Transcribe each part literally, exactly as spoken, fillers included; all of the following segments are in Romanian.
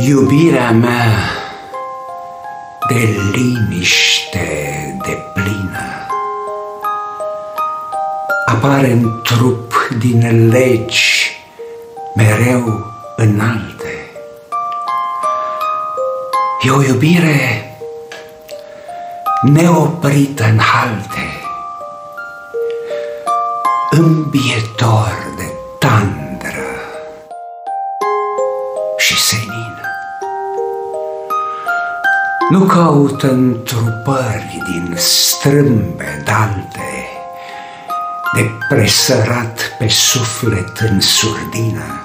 Iubirea mea de liniște deplină apare în trup din legi mereu înalte. E o iubire neoprită în halte, îmbietor de tandră și senină. Nu caută întrupări din strâmbe dalte, de presărat pe suflet în surdină.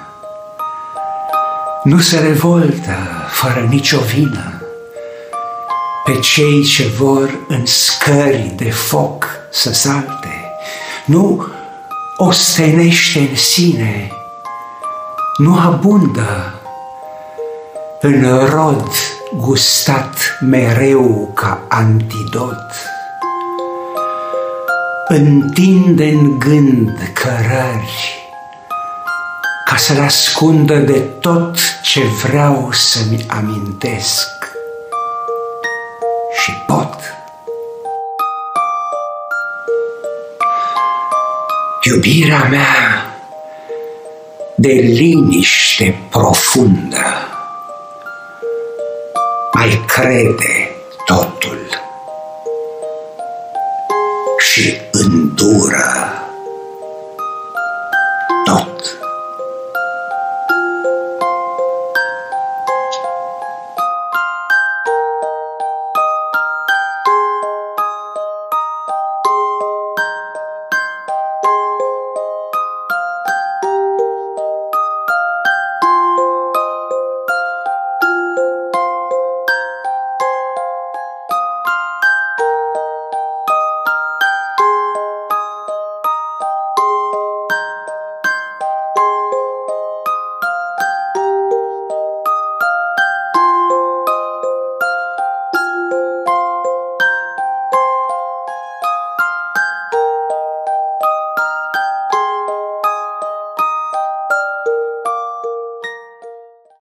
Nu se revoltă fără nicio vină pe cei ce vor în scări de foc să salte. Nu ostenește în sine, nu abundă în rod gustat mereu ca antidot. Întinde în gând cărări ca să-l ascundă de tot ce vreau să-mi amintesc și pot. Iubirea mea de liniște profundă mai crede totul și îndură